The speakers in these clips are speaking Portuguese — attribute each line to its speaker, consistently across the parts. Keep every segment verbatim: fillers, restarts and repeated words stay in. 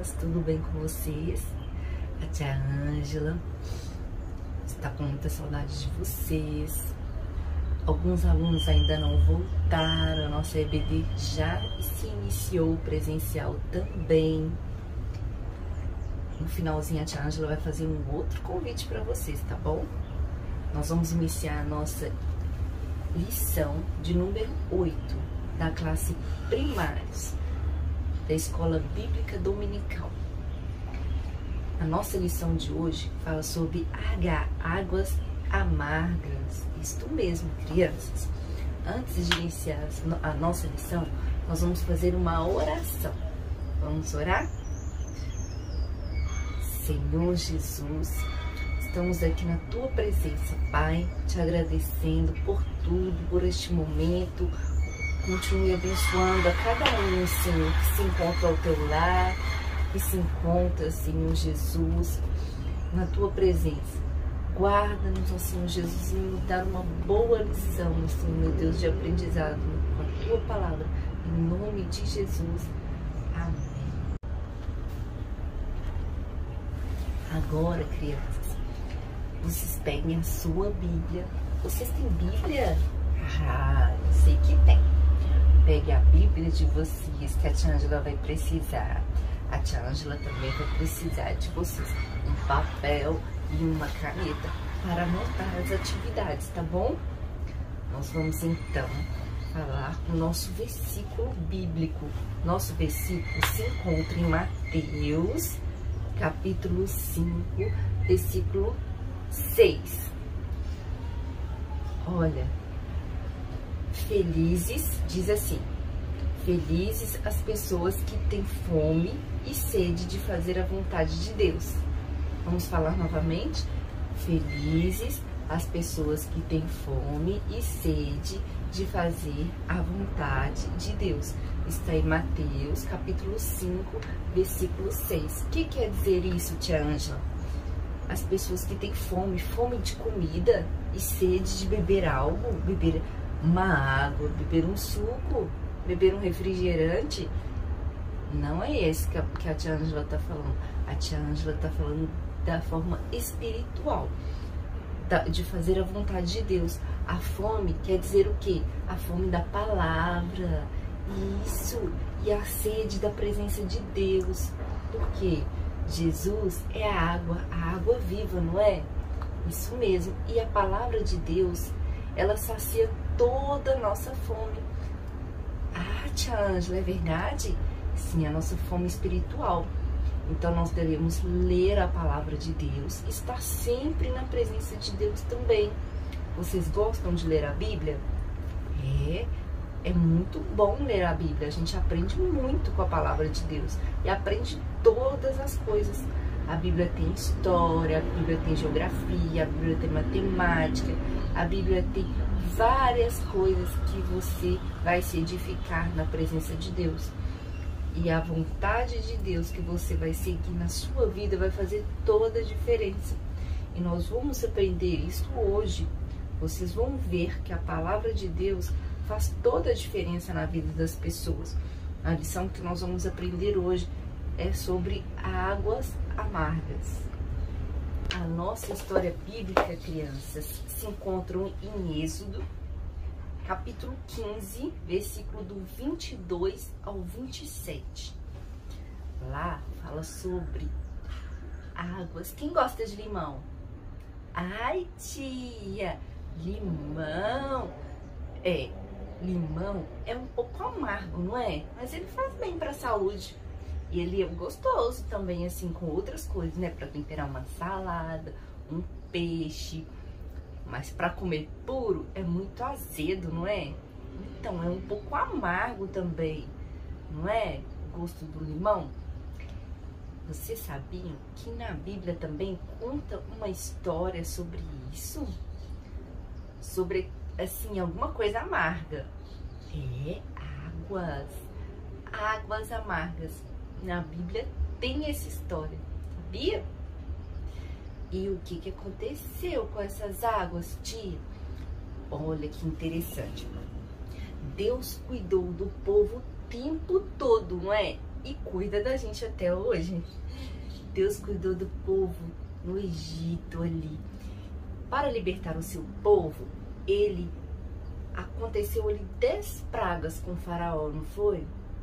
Speaker 1: crianças, tudo bem com vocês? A tia Ângela está com muita saudade de vocês. Alguns alunos ainda não voltaram, a nossa E B D já se iniciou presencial também. No finalzinho a tia Ângela vai fazer um outro convite para vocês, tá bom? Nós vamos iniciar a nossa lição de número oito da classe primários da Escola Bíblica Dominical. A nossa lição de hoje fala sobre H, águas amargas. Isto mesmo, crianças. Antes de iniciar a nossa lição, nós vamos fazer uma oração. Vamos orar? Senhor Jesus, estamos aqui na Tua presença, Pai, te agradecendo por tudo, por este momento. Continue abençoando a cada um, Senhor, que se encontra ao Teu lar, que se encontra, Senhor Jesus, na Tua presença. Guarda-nos, ó Senhor Jesus, e nos dar uma boa lição, Senhor, meu Deus, de aprendizado com a Tua palavra. Em nome de Jesus. Amém. Agora, crianças, vocês peguem a sua Bíblia. Vocês têm Bíblia? Ah, eu sei que tem. Pegue a Bíblia de vocês, que a tia Ângela vai precisar. A tia Ângela também vai precisar de vocês. Um papel e uma caneta para anotar as atividades, tá bom? Nós vamos então falar o nosso versículo bíblico. Nosso versículo se encontra em Mateus, capítulo cinco, versículo seis. Olha, felizes, diz assim: felizes as pessoas que têm fome e sede de fazer a vontade de Deus. Vamos falar novamente? Felizes as pessoas que têm fome e sede de fazer a vontade de Deus. Está em Mateus, capítulo cinco, versículo seis. O que quer dizer isso, tia Ângela? As pessoas que têm fome, fome de comida e sede de beber algo, beber uma água, beber um suco, beber um refrigerante. Não é esse que a, que a tia Ângela está falando. A tia Ângela está falando da forma espiritual, da, de fazer a vontade de Deus. A fome quer dizer o quê? A fome da palavra. Isso. E a sede da presença de Deus. Por quê? Jesus é a água, a água viva, não é? Isso mesmo. E a palavra de Deus, ela sacia toda a nossa fome. Ah, tia Ângela, é verdade? Sim, a nossa fome espiritual. Então nós devemos ler a palavra de Deus, estar sempre na presença de Deus também. Vocês gostam de ler a Bíblia? É, é muito bom ler a Bíblia. A gente aprende muito com a palavra de Deus e aprende todas as coisas. A Bíblia tem história, a Bíblia tem geografia, a Bíblia tem matemática, a Bíblia tem várias coisas que você vai se edificar na presença de Deus. E a vontade de Deus que você vai seguir na sua vida vai fazer toda a diferença. E nós vamos aprender isso hoje. Vocês vão ver que a palavra de Deus faz toda a diferença na vida das pessoas. A lição que nós vamos aprender hoje é sobre águas amargas. A nossa história bíblica, crianças, se encontra em Êxodo, capítulo quinze, versículo do vinte e dois ao vinte e sete. Lá fala sobre águas. Quem gosta de limão? Ai, tia, limão. É, limão é um pouco amargo, não é? Mas ele faz bem para a saúde. E ele é gostoso também, assim, com outras coisas, né? Para temperar uma salada, um peixe. Mas para comer puro é muito azedo, não é? Então, é um pouco amargo também, não é? O gosto do limão. Vocês sabiam que na Bíblia também conta uma história sobre isso? Sobre, assim, alguma coisa amarga. É, águas. Águas amargas. Na Bíblia tem essa história, sabia? E o que, que aconteceu com essas águas, tia? Olha que interessante. Deus cuidou do povo o tempo todo, não é? e cuida da gente até hoje. Deus cuidou do povo no Egito ali. Para libertar o seu povo, ele aconteceu ali dez pragas com o faraó, não foi?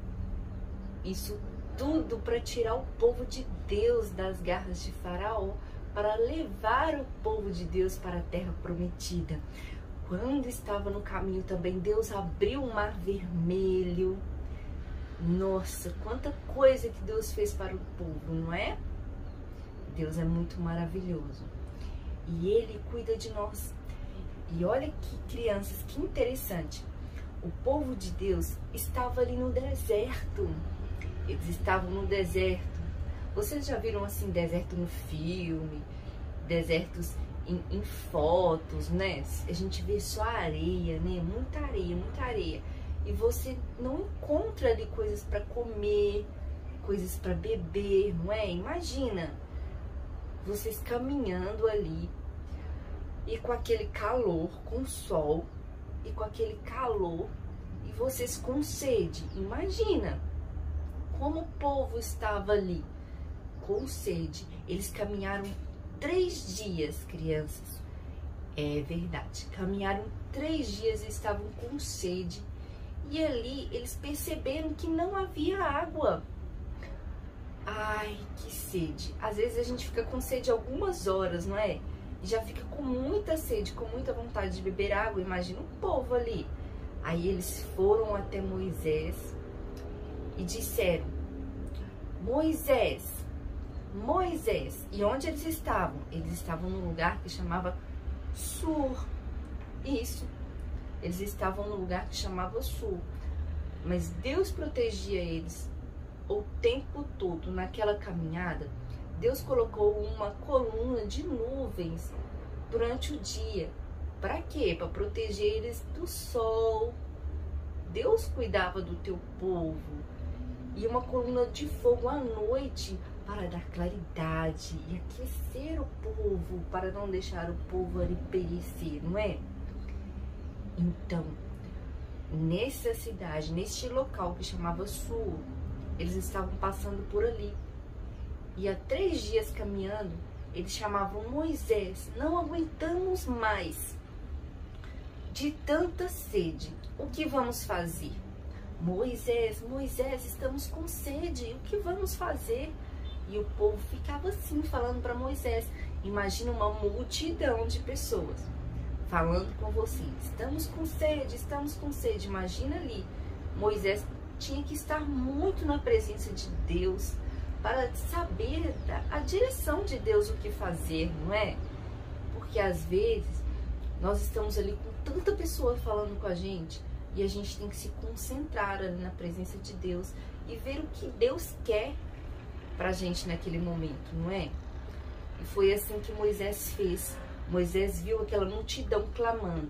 Speaker 1: Isso tudo para tirar o povo de Deus das garras de faraó, para levar o povo de Deus para a terra prometida. Quando estava no caminho também, Deus abriu o mar vermelho. Nossa, quanta coisa que Deus fez para o povo, não é? Deus é muito maravilhoso. E Ele cuida de nós. E olha que crianças, que interessante. O povo de Deus estava ali no deserto. Eles estavam no deserto. Vocês já viram assim, deserto no filme? Desertos em, em fotos, né? A gente vê só areia, né? Muita areia, muita areia. E você não encontra ali coisas para comer, coisas para beber, não é? Imagina vocês caminhando ali e com aquele calor, com sol e com aquele calor e vocês com sede. Imagina como o povo estava ali com sede. Eles caminharam três dias, crianças. É verdade. Caminharam três dias e estavam com sede. E ali eles perceberam que não havia água. Ai, que sede. Às vezes a gente fica com sede algumas horas, não é? E já fica com muita sede, com muita vontade de beber água. Imagina o povo ali. Aí eles foram até Moisés e disseram: Moisés, Moisés. E onde eles estavam? Eles estavam num lugar que chamava Sur. Isso. Eles estavam num lugar que chamava Sur. Mas Deus protegia eles o tempo todo. Naquela caminhada, Deus colocou uma coluna de nuvens durante o dia. Para quê? Para proteger eles do sol. Deus cuidava do teu povo. E uma coluna de fogo à noite para dar claridade e aquecer o povo, para não deixar o povo ali perecer, não é? Então, nessa cidade, neste local que chamava Sur, eles estavam passando por ali. E há três dias caminhando, eles chamavam Moisés: não aguentamos mais de tanta sede. O que vamos fazer? Moisés, Moisés, estamos com sede. O que vamos fazer? E o povo ficava assim, falando para Moisés. Imagina uma multidão de pessoas falando com você: estamos com sede, estamos com sede. Imagina ali, Moisés tinha que estar muito na presença de Deus para saber a direção de Deus, o que fazer, não é? Porque às vezes nós estamos ali com tanta pessoa falando com a gente e a gente tem que se concentrar ali na presença de Deus e ver o que Deus quer pra gente naquele momento, não é? E foi assim que Moisés fez. Moisés viu aquela multidão clamando: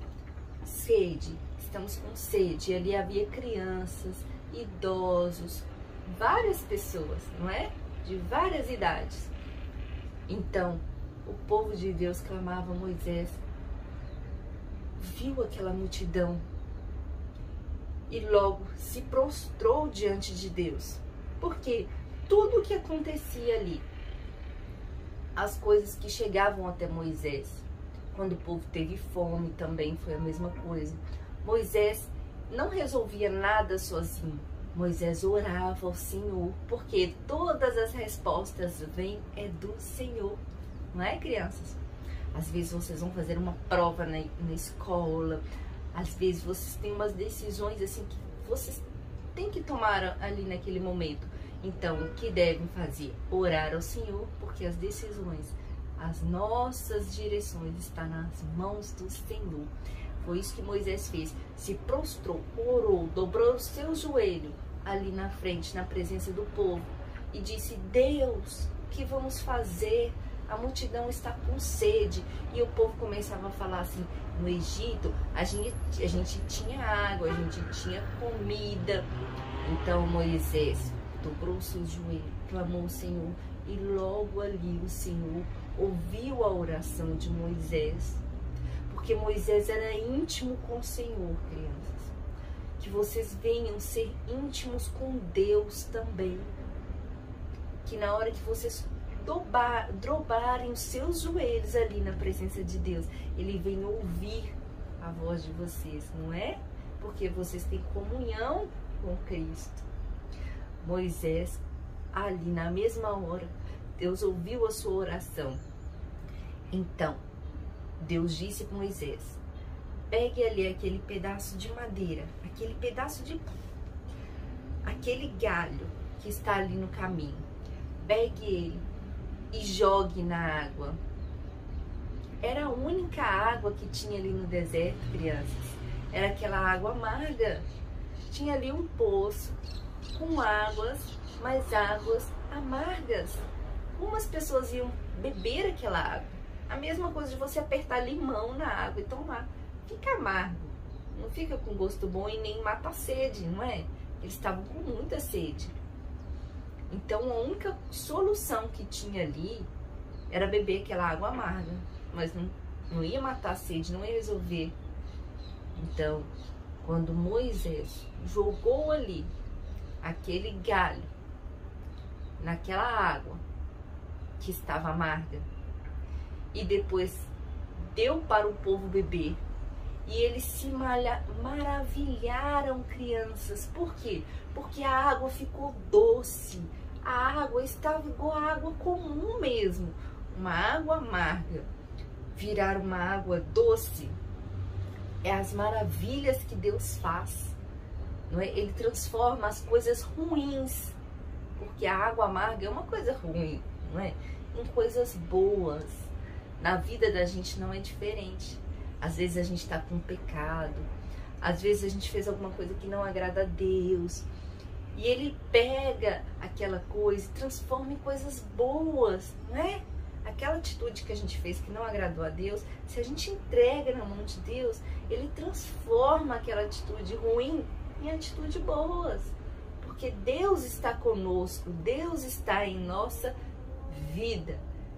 Speaker 1: sede, estamos com sede. E ali havia crianças, idosos, várias pessoas, não é? De várias idades. Então, o povo de Deus clamava a Moisés, viu aquela multidão e logo se prostrou diante de Deus. Porque tudo o que acontecia ali, as coisas que chegavam até Moisés, quando o povo teve fome também foi a mesma coisa. Moisés não resolvia nada sozinho. Moisés orava ao Senhor, porque todas as respostas vêm é do Senhor. Não é, crianças? Às vezes vocês vão fazer uma prova na, na escola, às vezes vocês têm umas decisões assim que vocês têm que tomar ali naquele momento. Então, o que devem fazer? Orar ao Senhor, porque as decisões, as nossas direções estão nas mãos do Senhor. Foi isso que Moisés fez. Se prostrou, orou, dobrou o seu joelho ali na frente, na presença do povo, e disse: Deus, o que vamos fazer? A multidão está com sede. E o povo começava a falar assim: no Egito a gente, a gente tinha água, a gente tinha comida. Então Moisés dobrou o seu joelho, clamou ao Senhor, e logo ali o Senhor ouviu a oração de Moisés, porque Moisés era íntimo com o Senhor, crianças. que vocês venham ser íntimos com Deus também. Que na hora que vocês dobar, dobrarem os seus joelhos ali na presença de Deus, Ele venha ouvir a voz de vocês, não é? Porque vocês têm comunhão com Cristo. Moisés, ali na mesma hora, Deus ouviu a sua oração. Então, Deus disse para Moisés: pegue ali aquele pedaço de madeira, aquele pedaço de pão, aquele galho que está ali no caminho, pegue ele e jogue na água. Era a única água que tinha ali no deserto, crianças. Era aquela água amarga. Tinha ali um poço com águas, mas águas amargas. Como as pessoas iam beber aquela água? A mesma coisa de você apertar limão na água e tomar. Fica amargo, não fica com gosto bom e nem mata a sede, não é? Eles estavam com muita sede. Então a única solução que tinha ali era beber aquela água amarga, mas não, não ia matar a sede, não ia resolver. Então, quando Moisés jogou ali aquele galho naquela água que estava amarga e depois deu para o povo beber, e eles se maravilharam, crianças. Por quê? Porque a água ficou doce. A água estava igual a água comum mesmo. Uma água amarga virar uma água doce. É as maravilhas que Deus faz, não é? Ele transforma as coisas ruins, porque a água amarga é uma coisa ruim, não é? Em coisas boas. Na vida da gente não é diferente. Às vezes a gente está com pecado, às vezes a gente fez alguma coisa que não agrada a Deus, e Ele pega aquela coisa e transforma em coisas boas, não é? Aquela atitude que a gente fez que não agradou a Deus, se a gente entrega na mão de Deus, Ele transforma aquela atitude ruim em atitude boas, porque Deus está conosco, Deus está em nossa vida.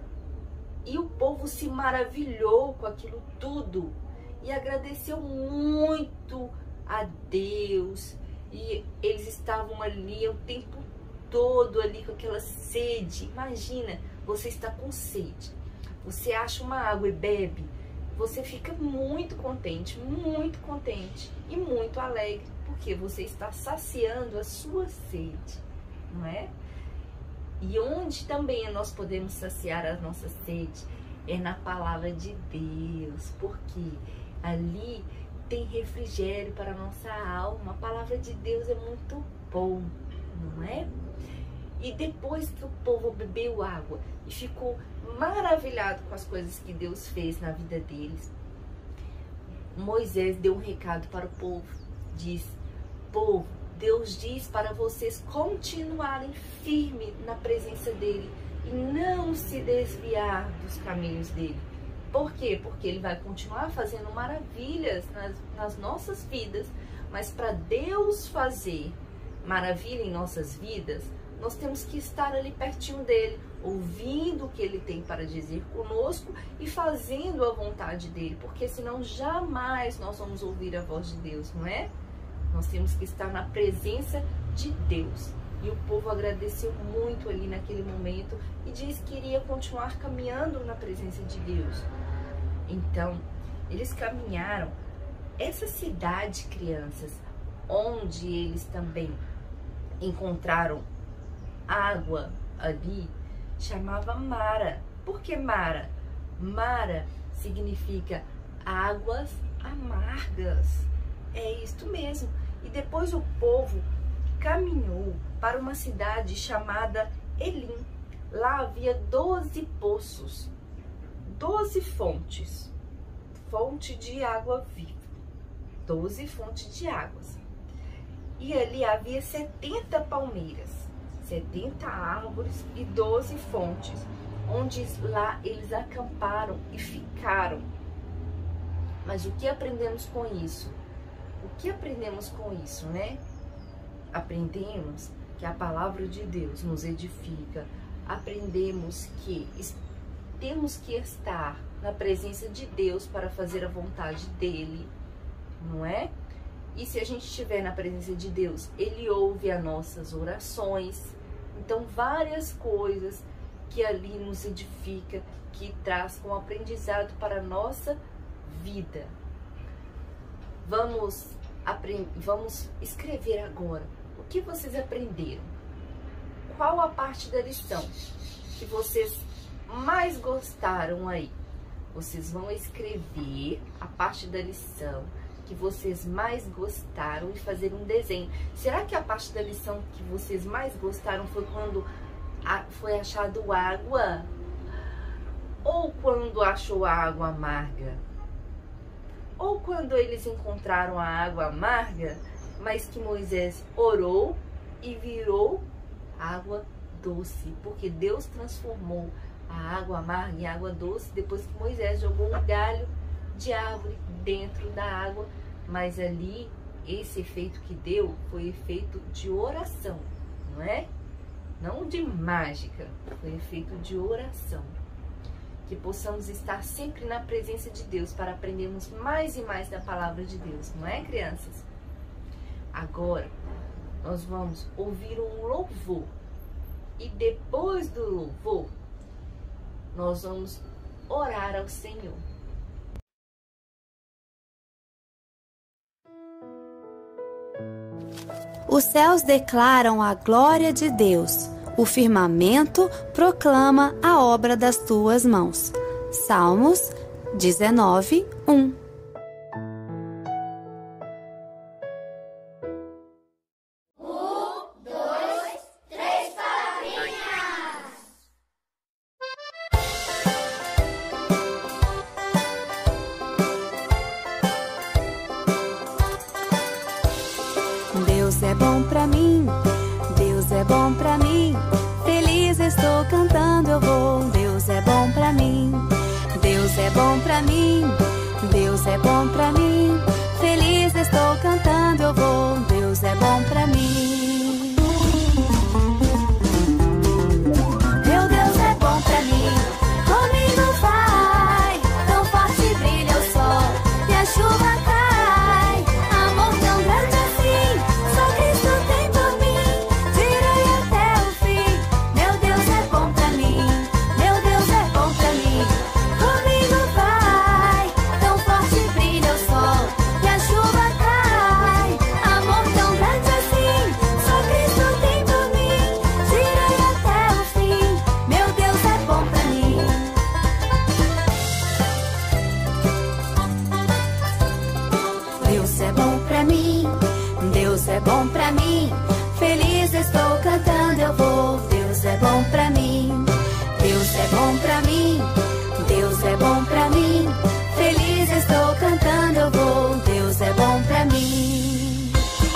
Speaker 1: E o povo se maravilhou com aquilo tudo e agradeceu muito a Deus. E eles estavam ali o tempo todo ali com aquela sede. Imagina, você está com sede, você acha uma água e bebe, você fica muito contente, muito contente e muito alegre, porque você está saciando a sua sede, não é? E onde também nós podemos saciar a nossa sede é na palavra de Deus, porque ali tem refrigério para a nossa alma. A palavra de Deus é muito bom, não é? E depois que o povo bebeu água e ficou maravilhado com as coisas que Deus fez na vida deles, Moisés deu um recado para o povo. Diz: povo, Deus diz para vocês continuarem firmes na presença dEle e não se desviar dos caminhos dEle. Por quê? Porque Ele vai continuar fazendo maravilhas nas, nas nossas vidas, mas para Deus fazer maravilha em nossas vidas, nós temos que estar ali pertinho dEle, ouvindo o que Ele tem para dizer conosco e fazendo a vontade dEle, porque senão jamais nós vamos ouvir a voz de Deus, não é? Nós temos que estar na presença de Deus. E o povo agradeceu muito ali naquele momento e disse que iria continuar caminhando na presença de Deus. Então, eles caminharam. Essa cidade, crianças, onde eles também encontraram água ali, chamava Mara. Por que Mara? Mara significa águas amargas. É isto mesmo. E depois o povo caminhou para uma cidade chamada Elim. Lá havia doze poços, doze fontes, fonte de água viva, doze fontes de águas. E ali havia setenta palmeiras, setenta árvores e doze fontes, onde lá eles acamparam e ficaram. Mas o que aprendemos com isso? O que aprendemos com isso, né? Aprendemos que a palavra de Deus nos edifica. Aprendemos que temos que estar na presença de Deus para fazer a vontade dEle, não é? E se a gente estiver na presença de Deus, Ele ouve as nossas orações. Então, várias coisas que ali nos edifica, que traz como aprendizado para a nossa vida. Vamos, aprend... Vamos escrever agora o que vocês aprenderam. Qual a parte da lição que vocês mais gostaram aí? Vocês vão escrever a parte da lição que vocês mais gostaram e fazer um desenho. Será que a parte da lição que vocês mais gostaram foi quando foi achado água? Ou quando achou a água amarga? Ou quando eles encontraram a água amarga, mas que Moisés orou e virou água doce, porque Deus transformou a água amarga em água doce depois que Moisés jogou um galho de árvore dentro da água. Mas ali, esse efeito que deu foi efeito de oração, não é? Não de mágica, foi efeito de oração. Que possamos estar sempre na presença de Deus para aprendermos mais e mais da palavra de Deus, não é, crianças? Agora, nós vamos ouvir um louvor. E depois do louvor, nós vamos orar ao Senhor.
Speaker 2: Os céus declaram a glória de Deus. O firmamento proclama a obra das tuas mãos. Salmos dezenove, um. Deus é bom pra mim, Deus é bom pra mim, feliz estou cantando eu vou. Deus é bom pra mim, Deus é bom pra mim, Deus é bom pra mim, feliz estou cantando eu vou. Deus é bom pra mim. Meu Deus é bom pra mim, comigo vai, tão forte brilha o sol e a chuva cai, amor tão grande assim, só Cristo tem por mim, direi até o fim. Meu Deus é bom pra mim, meu Deus é bom pra mim, comigo vai, tão forte brilha o sol e a chuva cai, amor tão grande assim, só Cristo tem por mim, direi até o fim. Meu Deus é bom pra mim. Deus é bom pra mim, Deus é bom pra mim, feliz estou cantando eu vou. Deus é bom pra mim, Deus é bom pra mim, Deus é bom pra mim, feliz estou cantando eu vou. Deus é bom pra mim.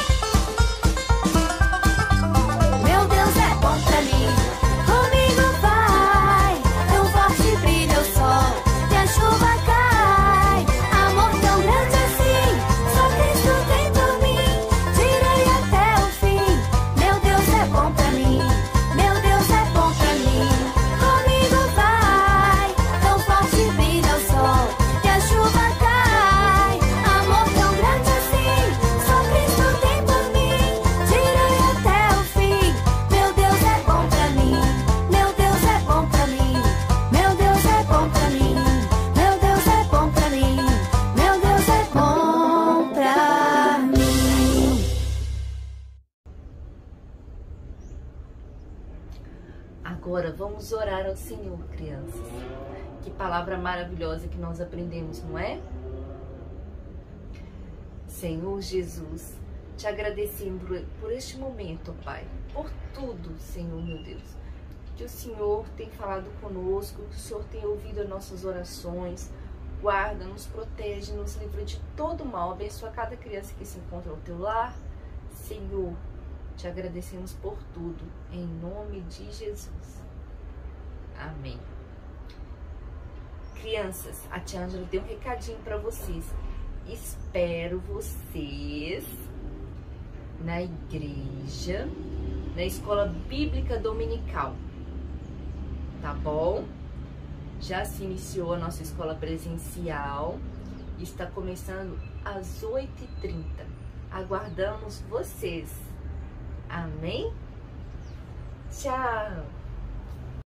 Speaker 2: Meu Deus é bom pra mim, comigo vai, tão forte brilha o sol e a chuva cai, amor tão grande assim, só Cristo tem por mim, direi até o fim. Meu Deus é bom pra mim, meu Deus é bom pra mim, comigo vai, tão forte brilha o sol e a chuva cai, amor tão grande assim, só Cristo tem por mim, direi até o fim. Meu Deus é bom pra mim, meu Deus é bom pra mim, meu Deus é bom pra mim, meu Deus é bom pra mim, meu Deus é bom pra mim.
Speaker 1: Agora vamos orar ao Senhor, crianças. Que palavra maravilhosa que nós aprendemos, não é? Senhor Jesus, te agradecendo por, por este momento, Pai, por tudo, Senhor meu Deus, que o Senhor tem falado conosco, que o Senhor tem ouvido as nossas orações. Guarda, nos protege, nos livra de todo mal. Abençoa cada criança que se encontra ao teu lar. Senhor, te agradecemos por tudo, em nome de Jesus. Amém. Crianças, a tia Ângela deu um recadinho para vocês. Espero vocês na igreja, na escola bíblica dominical, tá bom? Já se iniciou a nossa escola presencial, está começando às oito e trinta. Aguardamos vocês. Amém? Tchau!